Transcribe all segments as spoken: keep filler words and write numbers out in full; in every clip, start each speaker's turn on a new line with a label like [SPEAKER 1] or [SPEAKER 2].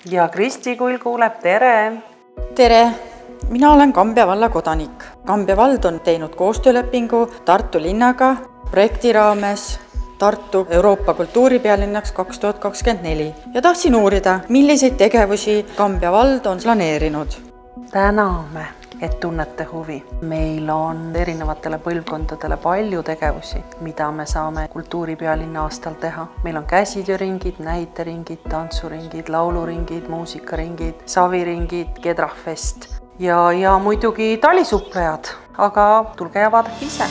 [SPEAKER 1] Ja Kristi Kull kuuleb, tere!
[SPEAKER 2] Tere! Mina olen Kambja valla kodanik. Kambja vald on teinud koostöölepingu Tartu linnaga projekti raames Tartu Euroopa kultuuripealinnaks kaks tuhat kakskümmend neli ja tahtsin uurida, milliseid tegevusi Kambja vald on planeerinud.
[SPEAKER 1] Täname, et tunnete huvi. Meil on erinevatele põlvkondadele palju tegevusi, mida me saame kultuuripealinna aastal teha. Meil on käsitööringid, näiteringid, tantsuringid, lauluringid, muusikaringid, saviringid, kedrahfest ja, ja muidugi talisuplejad, aga tulge ja vaadake ise.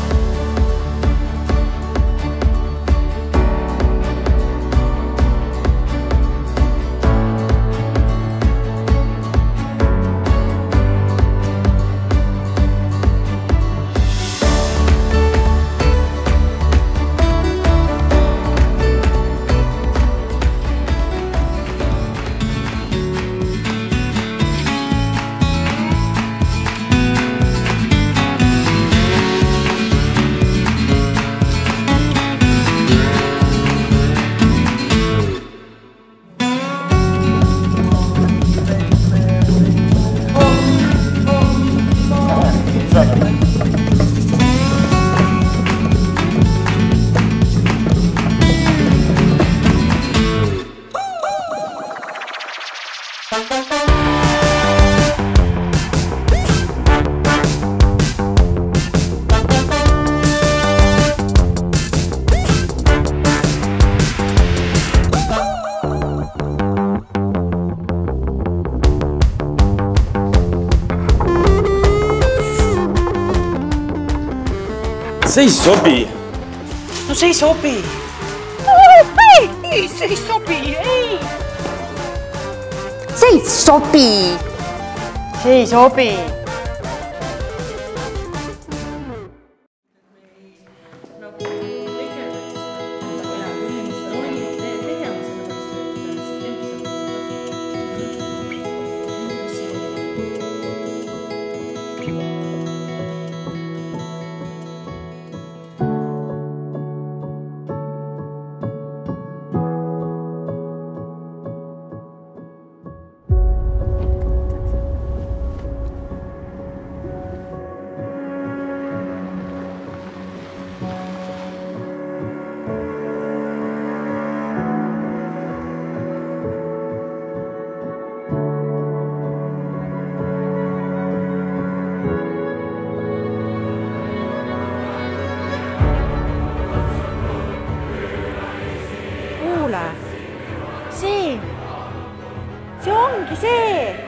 [SPEAKER 3] See ei sobi!
[SPEAKER 1] No see ei sobi!
[SPEAKER 4] Ei, ei, see ei sobi, ei!
[SPEAKER 5] See ei sobi!
[SPEAKER 4] See ei sobi! See, see ongi see!